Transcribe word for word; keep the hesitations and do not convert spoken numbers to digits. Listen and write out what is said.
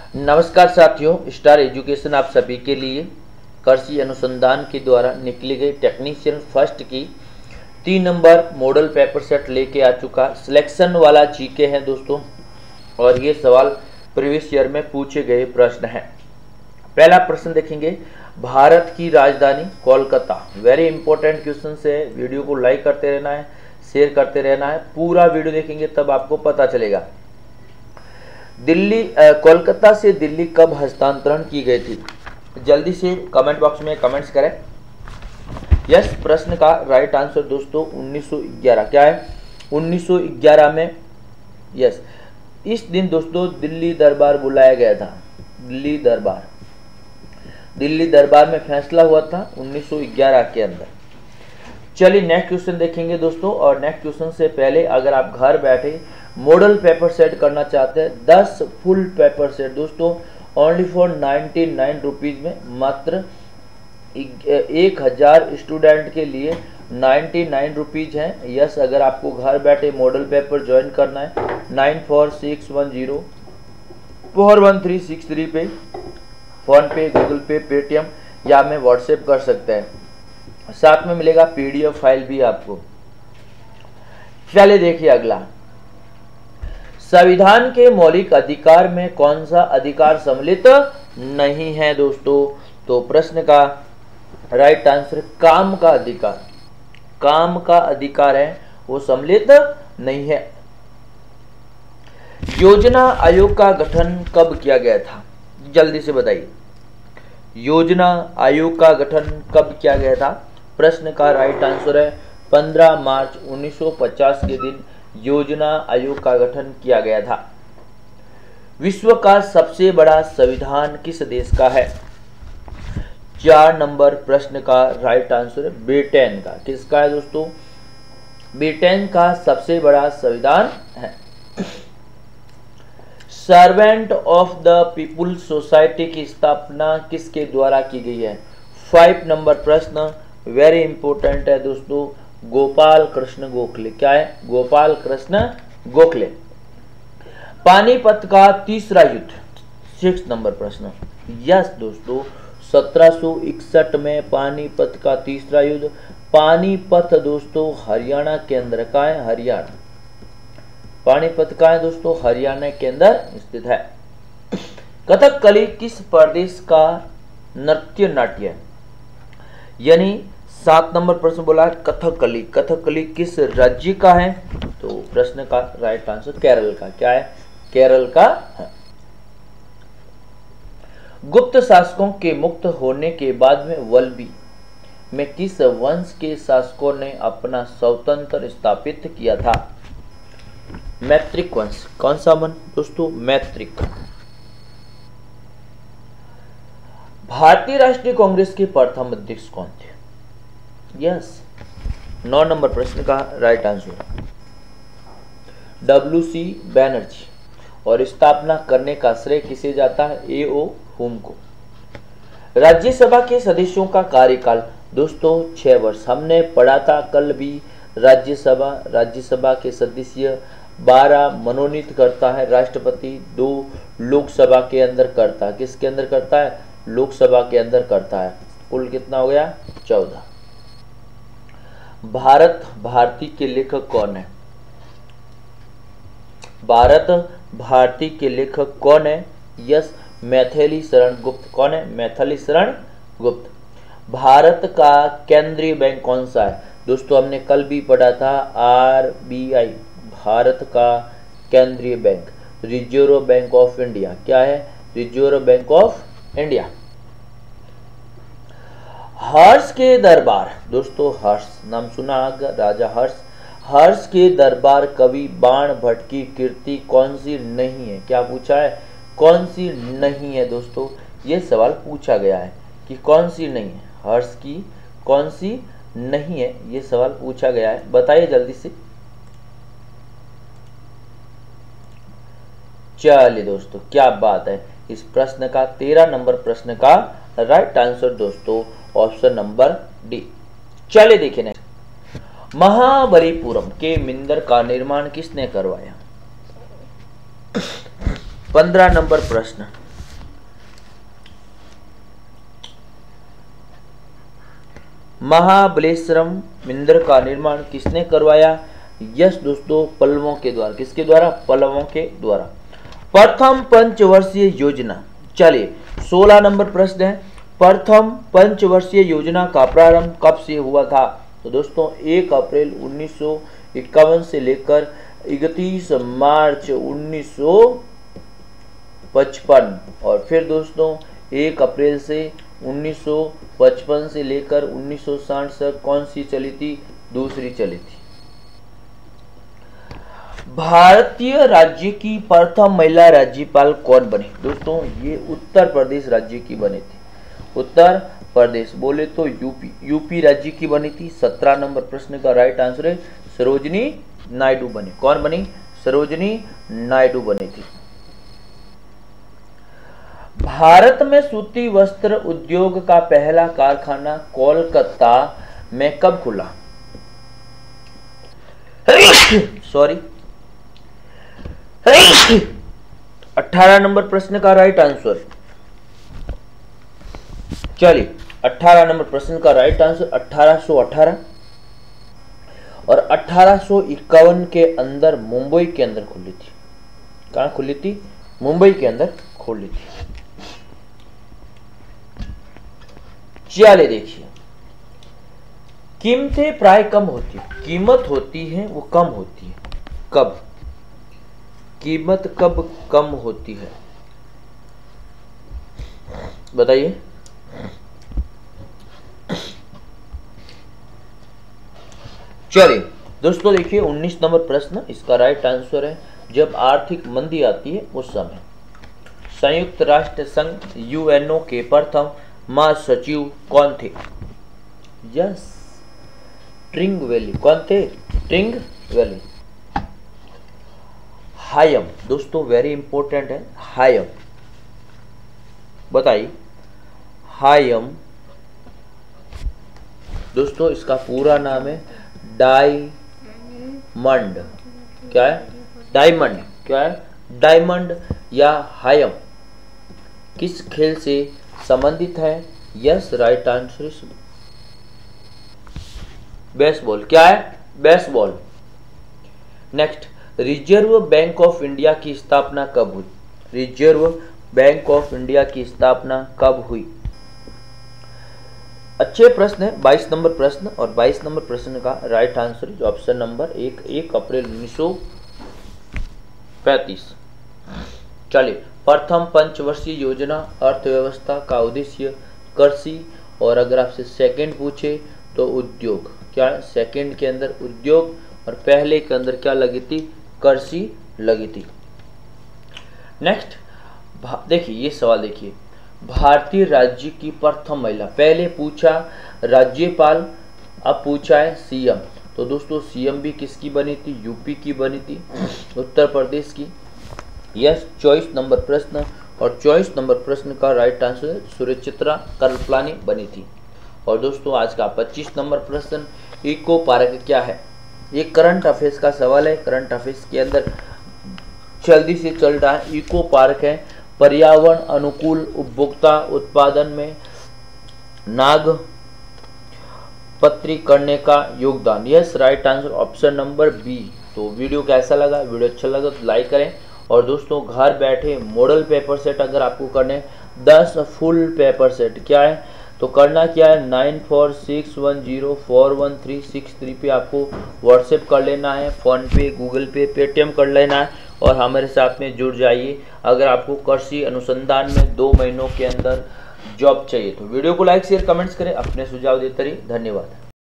नमस्कार साथियों, star education आप सभी के लिए कृषि अनुसंधान के द्वारा निकली गई टेक्नीशियन फर्स्ट की तीन नंबर मॉडल पेपर सेट लेके आ चुका। सिलेक्शन वाला जीके है दोस्तों, और ये सवाल प्रीवियस ईयर में पूछे गए प्रश्न हैं। पहला प्रश्न देखेंगे, भारत की राजधानी कोलकाता। वेरी इंपॉर्टेंट क्वेश्चन है, वीडियो को लाइक करते रहना है, शेयर करते रहना है, पूरा वीडियो देखेंगे तब आपको पता चलेगा। दिल्ली कोलकाता से दिल्ली कब हस्तांतरण की गई थी? जल्दी से कमेंट बॉक्स में कमेंट्स करें। यस, प्रश्न का राइट आंसर दोस्तों उन्नीस सौ ग्यारह। क्या है? उन्नीस सौ ग्यारह में। यस, इस दिन दोस्तों दिल्ली दरबार बुलाया गया था। दिल्ली दरबार दिल्ली दरबार में फैसला हुआ था उन्नीस सौ ग्यारह के अंदर। चलिए नेक्स्ट क्वेश्चन देखेंगे दोस्तों, और नेक्स्ट क्वेश्चन से पहले अगर आप घर बैठे मॉडल पेपर सेट करना चाहते हैं, दस फुल पेपर सेट दोस्तों only for ninety nine rupees में, मात्र एक हज़ार स्टूडेंट के लिए नाइन्टी नाइन रुपीज़ हैं। यस, अगर आपको घर बैठे मॉडल पेपर ज्वाइन करना है, nine four six one zero four one three six three पे PhonePe, Google Pay, Paytm या में व्हाट्सएप कर सकते हैं। साथ में मिलेगा पीडीएफ फाइल भी आपको। चलिए देखिए अगला, संविधान के मौलिक अधिकार में कौन सा अधिकार सम्मिलित नहीं है दोस्तों? तो प्रश्न का राइट आंसर काम का अधिकार। काम का अधिकार है वो सम्मिलित नहीं है। योजना आयोग का गठन कब किया गया था? जल्दी से बताइए, योजना आयोग का गठन कब किया गया था? प्रश्न का राइट आंसर है पंद्रह मार्च उन्नीस सौ पचास के दिन योजना आयोग का गठन किया गया था। विश्व का सबसे बड़ा संविधान किस देश का है? चार नंबर प्रश्न का राइट आंसर है ब्रिटेन का। किसका है दोस्तों? ब्रिटेन का सबसे बड़ा संविधान है। Servant of the People's Society की स्थापना किसके द्वारा की गई है? फाइव नंबर प्रश्न वेरी इंपॉर्टेंट है दोस्तों, गोपाल कृष्ण गोखले। क्या है? गोपाल कृष्ण गोखले। पानीपत का तीसरा युद्ध, सिक्स नंबर प्रश्न। यस दोस्तों, सत्रह सौ इकसठ में पानीपत का तीसरा युद्ध। पानीपत दोस्तों हरियाणा के अंदर का है, हरियाणा। पानीपत का है दोस्तों, हरियाणा के अंदर स्थित है। कथकली किस प्रदेश का नृत्य नाट्य है? यानी सात नंबर प्रश्न बोला कथकली। कथकली किस राज्य का है? तो प्रश्न का राइट आंसर केरल का। क्या है? केरल का है। गुप्त शासकों के मुक्त होने के बाद में वल्लभी में किस वंश के शासकों ने अपना स्वतंत्र स्थापित किया था? मैत्रिक वंश। कौन सा वंश दोस्तों? मैत्रिक। भारतीय राष्ट्रीय कांग्रेस के प्रथम अध्यक्ष कौन थे? यस, नौ नंबर प्रश्न का right answer W C Banerjee. और स्थापना करने का श्रेय किसे जाता है? ए ओ हुम को। राज्यसभा के सदस्यों का कार्यकाल दोस्तों छह वर्ष। हमने पढ़ा था कल भी, राज्यसभा राज्यसभा के सदस्य बारह मनोनीत करता है राष्ट्रपति, दो लोकसभा के अंदर करता है। किसके अंदर करता है? लोकसभा के अंदर करता है। कुल कितना हो गया? चौदह। भारत भारती के लेखक कौन है? भारत भारती के लेखक कौन है? यस, मैथिली शरण गुप्त। कौन है? मैथिली शरण गुप्त। भारत का केंद्रीय बैंक कौन सा है? दोस्तों हमने कल भी पढ़ा था आर बी आई। भारत का केंद्रीय bank Reserve bank of India. क्या है? Reserve bank of India. Harsha के दरबार दोस्तों, हर्ष नाम सुना होगा, राजा हर्ष। हर्ष के दरबार कवि बाण भट्ट की कृति कौन सी नहीं है? क्या पूछा है? कौन सी नहीं है दोस्तों? ये सवाल पूछा गया है कि कौन सी नहीं है, हर्ष की कौन सी नहीं है, ये सवाल पूछा गया है। बताइए जल्दी से। चलिए दोस्तों, क्या बात है। इस प्रश्न का तेरह नंबर प्रश्न का राइट आंसर दोस्तों ऑप्शन नंबर डी। चलिए देखिए नेक्स्ट, महाबलीपुरम के मंदिर का निर्माण किसने करवाया? पंद्रह नंबर प्रश्न, महाबलेश्वरम मंदिर का निर्माण किसने करवाया? यस दोस्तों, पल्लवों के द्वारा। किसके द्वारा? पल्लवों के द्वारा। प्रथम पंचवर्षीय योजना। चलिए सोलह नंबर प्रश्न है, प्रथम पंचवर्षीय योजना का प्रारंभ कब से हुआ था? तो दोस्तों एक अप्रैल उन्नीस सौ इक्यावन से लेकर इकतीस मार्च उन्नीस सौ पचपन, और फिर दोस्तों एक अप्रैल से उन्नीस सौ पचपन से लेकर उन्नीस सौ साठ तक कौन सी चली थी? दूसरी चली थी। भारतीय राज्य की प्रथम महिला राज्यपाल कौन बनी? दोस्तों ये उत्तर प्रदेश राज्य की बनी थी। उत्तर प्रदेश बोले तो यूपी, यूपी राज्य की बनी थी। सत्रह नंबर प्रश्न का राइट आंसर है सरोजिनी नायडू बनी। कौन बनी? सरोजिनी नायडू बनी थी। भारत में सूती वस्त्र उद्योग का पहला कारखाना कोलकाता में कब खुला? सॉरी अठारह नंबर प्रश्न का राइट आंसर। चलिए अठारह नंबर प्रश्न का राइट आंसर अठारह सौ अठारह और अठारह सौ इक्यावन के अंदर मुंबई के अंदर खुली थी। कहां खुली थी? मुंबई के अंदर खुली थी। चलिए देखिए, कीमतें प्राय कम होती है। कीमत होती है वो कम होती है कब? कीमत कब कम होती है बताइए? चलिए दोस्तों देखिए उन्नीस नंबर प्रश्न, इसका राइट आंसर है जब आर्थिक मंदी आती है उस समय। संयुक्त राष्ट्र संघ यूएनओ के प्रथम महासचिव कौन थे? Yes, Trygve Lie. कौन थे? ट्रिंगवेली। हायम दोस्तों वेरी इंपॉर्टेंट है, हायम बताइए। हायम दोस्तों इसका पूरा नाम है डायमंड। क्या है? डायमंड। क्या है? डायमंड या हायम किस खेल से संबंधित है? Yes, right answer is baseball. क्या है? Baseball. Next, reserve bank of India की स्थापना कब हुई? रिजर्व बैंक ऑफ इंडिया की स्थापना कब हुई? अच्छे प्रश्न है। बाईस नंबर प्रश्न, और बाईस नंबर प्रश्न का राइट आंसर जो ऑप्शन नंबर एक, एक अप्रैल उन्नीस सौ पैंतीस। चलिए, प्रथम पंचवर्षीय योजना अर्थव्यवस्था का उद्देश्य कृषि, और अगर आपसे सेकंड पूछे तो उद्योग। क्या है? सेकंड के अंदर उद्योग और पहले के अंदर क्या लगी थी? कृषि लगी थी। नेक्स्ट देखिए ये सवाल देखिए, भारतीय राज्य की प्रथम महिला। पहले पूछा राज्यपाल, अब पूछा है सीएम। तो दोस्तों सीएम भी किसकी बनी थी? यूपी की बनी थी, उत्तर प्रदेश की। यस, चौबीस नंबर प्रश्न, और चौबीस नंबर प्रश्न का राइट आंसर सुरेचित्रा कृपलानी बनी थी। और दोस्तों आज का पच्चीस नंबर प्रश्न, इको पार्क क्या है? ये करंट अफेयर्स का सवाल है। करंट अफेयर्स के अंदर जल्दी से चल रहा है। इको पार्क है पर्यावरण अनुकूल उपभोक्ता उत्पादन में नाग पत्री करने का योगदान। Yes, right answer option number B. तो वीडियो कैसा लगा? वीडियो अच्छा लगा तो लाइक करें। और दोस्तों घर बैठे मॉडल पेपर सेट अगर आपको करने दस फुल पेपर सेट, क्या है तो करना क्या है, nine four six one zero four one three six three पे आपको व्हाट्सएप कर लेना है, फ़ोन पे, गूगल पे, पेटीएम कर लेना है और हमारे साथ में जुड़ जाइए। अगर आपको कृषि अनुसंधान में दो महीनों के अंदर जॉब चाहिए तो वीडियो को लाइक शेयर कमेंट्स करें, अपने सुझाव देते रहिए। धन्यवाद।